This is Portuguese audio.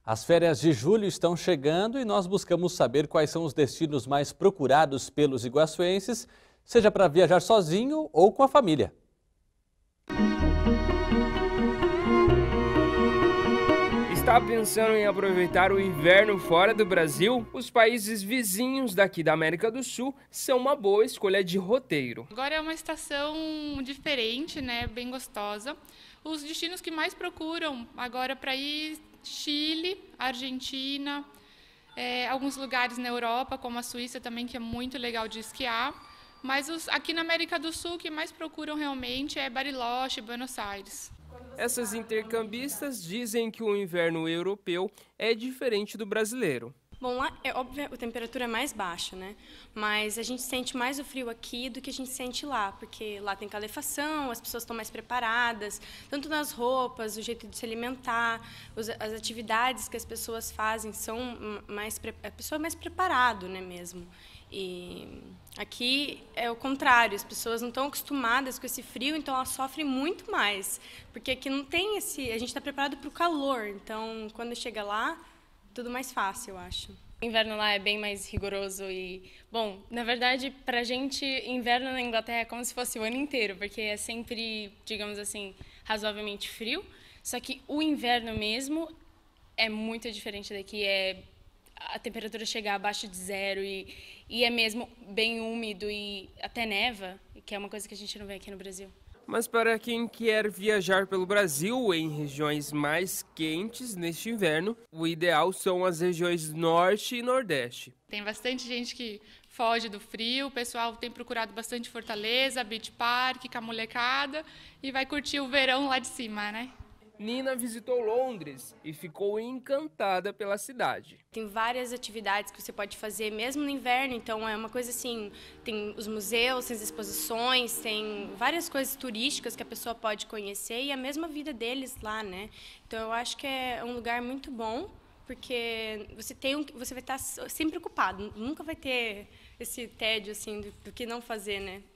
As férias de julho estão chegando e nós buscamos saber quais são os destinos mais procurados pelos iguaçuenses, seja para viajar sozinho ou com a família. Está pensando em aproveitar o inverno fora do Brasil? Os países vizinhos daqui da América do Sul são uma boa escolha de roteiro. Agora é uma estação diferente, né? Bem gostosa. Os destinos que mais procuram agora para ir: Chile, Argentina, alguns lugares na Europa, como a Suíça também, que é muito legal de esquiar. Mas aqui na América do Sul, o que mais procuram realmente é Bariloche, Buenos Aires. Essas intercambistas dizem que o inverno europeu é diferente do brasileiro. Bom, lá é óbvio, a temperatura é mais baixa, né? Mas a gente sente mais o frio aqui do que a gente sente lá, porque lá tem calefação, as pessoas estão mais preparadas, tanto nas roupas, o jeito de se alimentar, as atividades que as pessoas fazem são a pessoa é mais preparado, né, mesmo. E aqui é o contrário, as pessoas não estão acostumadas com esse frio, então elas sofrem muito mais, porque aqui não tem a gente está preparado para o calor, então quando chega lá, tudo mais fácil, eu acho. O inverno lá é bem mais rigoroso e, bom, na verdade, pra gente, inverno na Inglaterra é como se fosse o ano inteiro, porque é sempre, digamos assim, razoavelmente frio, só que o inverno mesmo é muito diferente daqui, a temperatura chega abaixo de zero e é mesmo bem úmido e até neva, que é uma coisa que a gente não vê aqui no Brasil. Mas para quem quer viajar pelo Brasil em regiões mais quentes neste inverno, o ideal são as regiões norte e nordeste. Tem bastante gente que foge do frio, o pessoal tem procurado bastante Fortaleza, Beach Park, com a molecada, e vai curtir o verão lá de cima, né? Nina visitou Londres e ficou encantada pela cidade. Tem várias atividades que você pode fazer mesmo no inverno, então é uma coisa assim, tem os museus, tem as exposições, tem várias coisas turísticas que a pessoa pode conhecer e a mesma vida deles lá, né? Então eu acho que é um lugar muito bom, porque você vai estar sempre ocupado, nunca vai ter esse tédio assim do que não fazer, né?